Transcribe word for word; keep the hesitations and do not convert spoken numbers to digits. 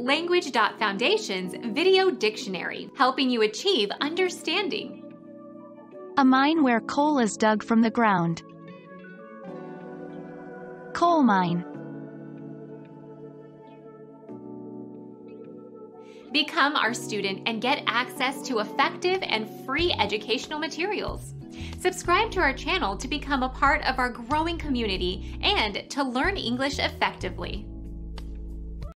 Language.Foundation's Video Dictionary, helping you achieve understanding. A mine where coal is dug from the ground. Coal mine. Become our student and get access to effective and free educational materials. Subscribe to our channel to become a part of our growing community and to learn English effectively.